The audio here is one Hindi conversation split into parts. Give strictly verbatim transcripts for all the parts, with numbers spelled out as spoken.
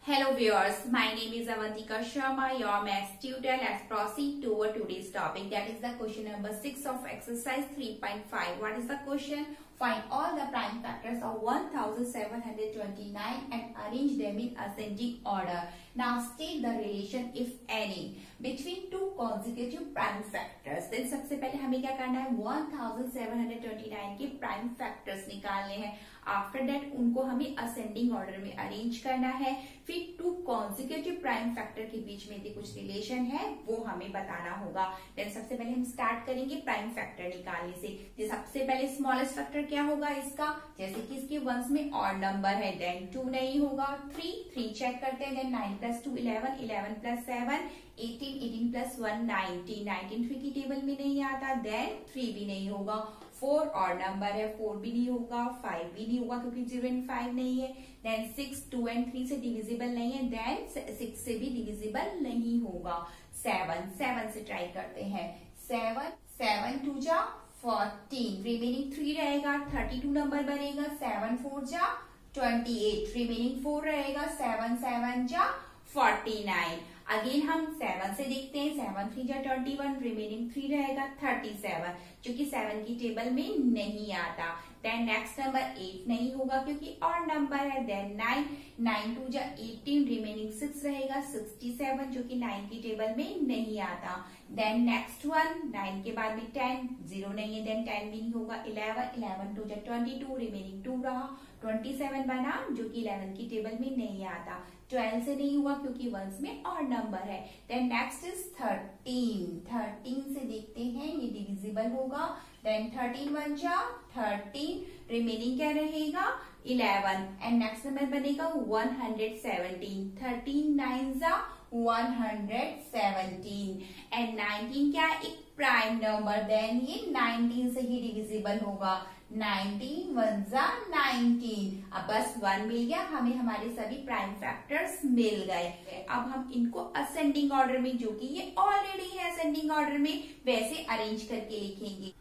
Hello viewers, my name is Avantika Sharma, your maths tutor. Let's proceed toward today's topic, that is the question number six of exercise three point five. What is the question? Find all the prime factors of one thousand seven hundred twenty-nine and arrange them in ascending order. Now state the relation, if any, between two consecutive prime factors. Then सबसे पहले हमें क्या करना है, one thousand seven hundred twenty-nine के prime factors निकालने हैं. आफ्टर दैट उनको हमें असेंडिंग ऑर्डर में अरेंज करना है. फिर टू कॉन्सिक्यूटिव प्राइम फैक्टर के बीच में यदि कुछ रिलेशन है वो हमें बताना होगा. देन सबसे पहले हम स्टार्ट करेंगे प्राइम फैक्टर निकालने से. तो सबसे पहले स्मॉलेस्ट फैक्टर क्या होगा इसका, जैसे कि इसके वंस में ऑड नंबर है, देन टू नहीं होगा. थ्री थ्री चेक करते हैं. Then nine plus two eleven, eleven plus seven eighteen, eighteen plus one nineteen, nineteen three की टेबल में नहीं आता. देन थ्री भी नहीं होगा. फोर और नंबर है, फोर भी नहीं होगा. फाइव भी नहीं होगा क्योंकि जीरो एंड फाइव नहीं है. Then six two and three से डिविजिबल नहीं है. देन सिक्स से भी डिविजिबल नहीं होगा. सेवन सेवन से ट्राई करते हैं. सेवन सेवन टू जा फोर्टीन, रिमेनिंग थ्री रहेगा. थर्टी टू नंबर बनेगा. सेवन फोर जा ट्वेंटी एट, रिमेनिंग फोर रहेगा. सेवन सेवन जा फोर्टी नाइन. अगेन हम सेवन से देखते हैं. सेवन थ्री जा ट्वेंटी वन, रिमेनिंग थ्री रहेगा. थर्टी सेवन, जो कि सेवन की टेबल में नहीं आता. देन नेक्स्ट नंबर एट नहीं होगा क्योंकि और नंबर है. देन नाइन, नाइन टू जा एटीन, रिमेनिंग सिक्स रहेगा. सिक्सटी सेवन, जो कि नाइन की टेबल में नहीं आता. देन नेक्स्ट वन, नाइन के बाद में टेन, जीरो नहीं है. देन टेन भी नहीं होगा. इलेवन, इलेवन टू जा ट्वेंटी टू, रिमेनिंग टू रहा. ट्वेंटी सेवन बना, जो कि इलेवन की टेबल में नहीं आता. ट्वेल्व से नहीं हुआ क्योंकि वंस में और नंबर है. Then next is thirteen. Thirteen से देखते हैं, ये डिविजिबल होगा. देन थर्टीन वन जा थर्टीन, रिमेनिंग क्या रहेगा इलेवन. एंड नेक्स्ट नंबर बनेगा one hundred seventeen. Thirteen nine जा one hundred seventeen. And nineteen क्या, एक प्राइम नंबर. देन ये नाइनटीन से ही डिविजिबल होगा. नाइनटीन वन जा नाइनटीन. अब बस वन मिल गया हमें, हमारे सभी प्राइम फैक्टर्स मिल गए. अब हम इनको असेंडिंग ऑर्डर में, जो कि ये ऑलरेडी है असेंडिंग ऑर्डर में, वैसे अरेंज करके लिखेंगे.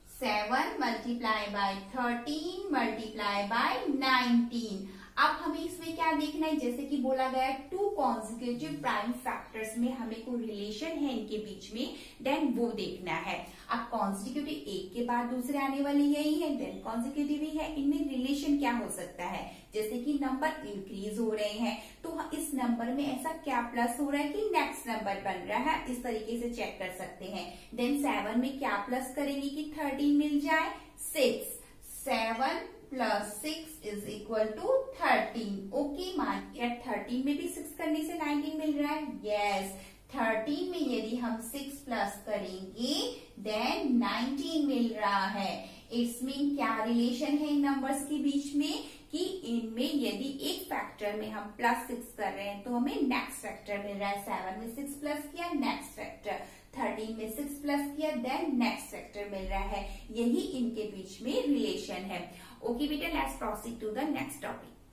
Seven multiply by thirteen multiply by nineteen. अब हमें इसमें क्या देखना है, जैसे कि बोला गया है टू कॉन्सिक्यूटिव प्राइम फैक्टर्स में हमें कोई रिलेशन है इनके बीच में, देन वो देखना है. अब कॉन्सिक्यूटिव एक के बाद दूसरे आने वाले यही है, देन कॉन्सिक्यूटिव ही है. इनमें रिलेशन क्या हो सकता है, जैसे कि नंबर इंक्रीज हो रहे हैं तो इस नंबर में ऐसा क्या प्लस हो रहा है कि नेक्स्ट नंबर बन रहा है, इस तरीके से चेक कर सकते हैं. देन सेवन में क्या प्लस करेंगे कि थर्टीन मिल जाए. Six, seven plus six is equal to thirteen. Okay, मानिए थर्टीन में भी सिक्स करने से नाइनटीन मिल रहा है. यस, थर्टीन में यदि हम सिक्स प्लस करेंगे देन नाइनटीन मिल रहा है. इट्स मीन क्या रिलेशन है इन नंबर्स के बीच में, कि इनमें यदि एक फैक्टर में हम प्लस सिक्स कर रहे हैं तो हमें नेक्स्ट फैक्टर मिल रहा है. सेवन में सिक्स प्लस किया, नेक्स्ट फैक्टर. थर्टीन में सिक्स प्लस किया, देन नेक्स्ट फैक्टर मिल रहा है. यही इनके बीच में रिलेशन है. ओके बेटा, let's proceed to the next topic.